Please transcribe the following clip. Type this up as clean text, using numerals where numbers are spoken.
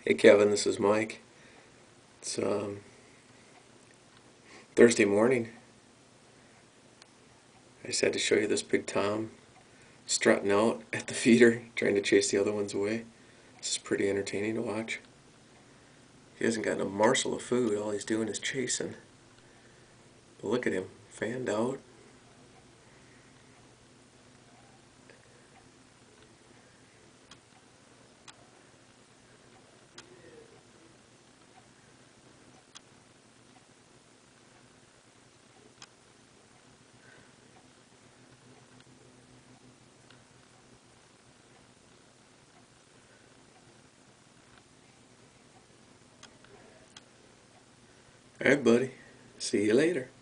Hey Kevin, this is Mike. It's Thursday morning. I just had to show you this big Tom strutting out at the feeder, trying to chase the other ones away. This is pretty entertaining to watch. He hasn't gotten a morsel of food, all he's doing is chasing. But look at him, fanned out. Alright buddy, see you later.